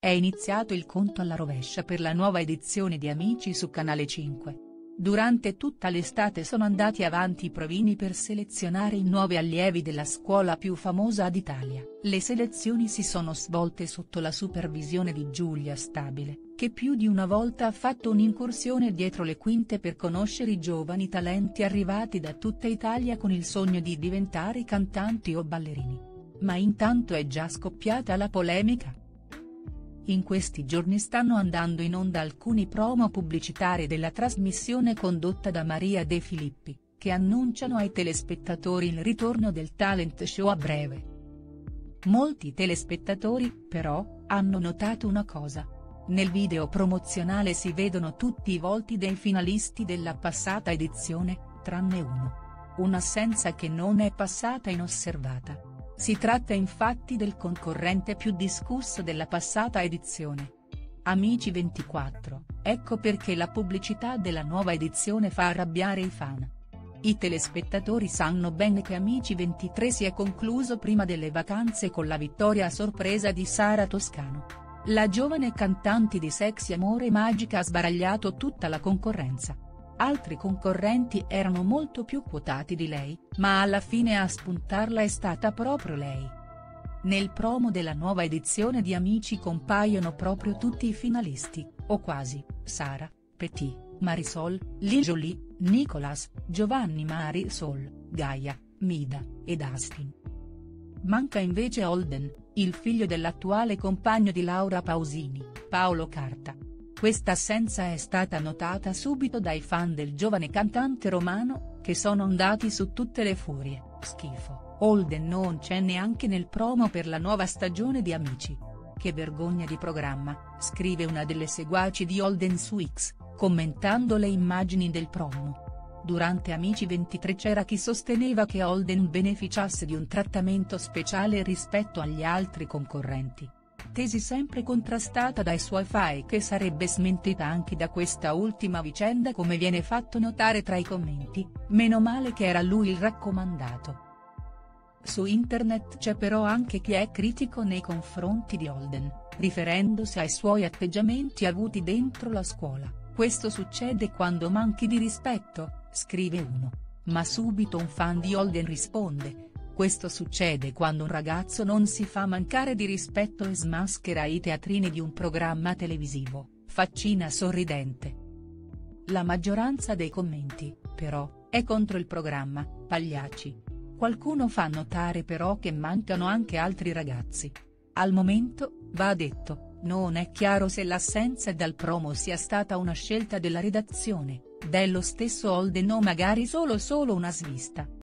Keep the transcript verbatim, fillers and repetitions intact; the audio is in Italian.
È iniziato il conto alla rovescia per la nuova edizione di Amici su Canale cinque. Durante tutta l'estate sono andati avanti i provini per selezionare i nuovi allievi della scuola più famosa d'Italia. Le selezioni si sono svolte sotto la supervisione di Giulia Stabile, che più di una volta ha fatto un'incursione dietro le quinte per conoscere i giovani talenti arrivati da tutta Italia con il sogno di diventare cantanti o ballerini. Ma intanto è già scoppiata la polemica. In questi giorni stanno andando in onda alcuni promo pubblicitari della trasmissione condotta da Maria De Filippi, che annunciano ai telespettatori il ritorno del talent show a breve. Molti telespettatori, però, hanno notato una cosa. Nel video promozionale si vedono tutti i volti dei finalisti della passata edizione, tranne uno. Un'assenza che non è passata inosservata. Si tratta infatti del concorrente più discusso della passata edizione. Amici ventiquattro, ecco perché la pubblicità della nuova edizione fa arrabbiare i fan. I telespettatori sanno bene che Amici ventitré si è concluso prima delle vacanze con la vittoria a sorpresa di Sara Toscano. La giovane cantante di Sexy Amore Magica ha sbaragliato tutta la concorrenza. Altri concorrenti erano molto più quotati di lei, ma alla fine a spuntarla è stata proprio lei. Nel promo della nuova edizione di Amici compaiono proprio tutti i finalisti, o quasi: Sara, Petit, Marisol, Lijoli, Nicolas, Giovanni Marisol, Gaia, Mida, ed Astin. Manca invece Holden, il figlio dell'attuale compagno di Laura Pausini, Paolo Carta. Questa assenza è stata notata subito dai fan del giovane cantante romano, che sono andati su tutte le furie. Schifo, Holden non c'è neanche nel promo per la nuova stagione di Amici. Che vergogna di programma, scrive una delle seguaci di Holden su X, commentando le immagini del promo. Durante Amici ventitré c'era chi sosteneva che Holden beneficiasse di un trattamento speciale rispetto agli altri concorrenti. Tesi sempre contrastata dai suoi fan e che sarebbe smentita anche da questa ultima vicenda, come viene fatto notare tra i commenti: meno male che era lui il raccomandato. Su internet c'è però anche chi è critico nei confronti di Holden, riferendosi ai suoi atteggiamenti avuti dentro la scuola. Questo succede quando manchi di rispetto, scrive uno. Ma subito un fan di Holden risponde: questo succede quando un ragazzo non si fa mancare di rispetto e smaschera i teatrini di un programma televisivo, faccina sorridente. La maggioranza dei commenti, però, è contro il programma, pagliacci. Qualcuno fa notare però che mancano anche altri ragazzi. Al momento, va detto, non è chiaro se l'assenza dal promo sia stata una scelta della redazione, dello stesso Holden o magari solo solo una svista.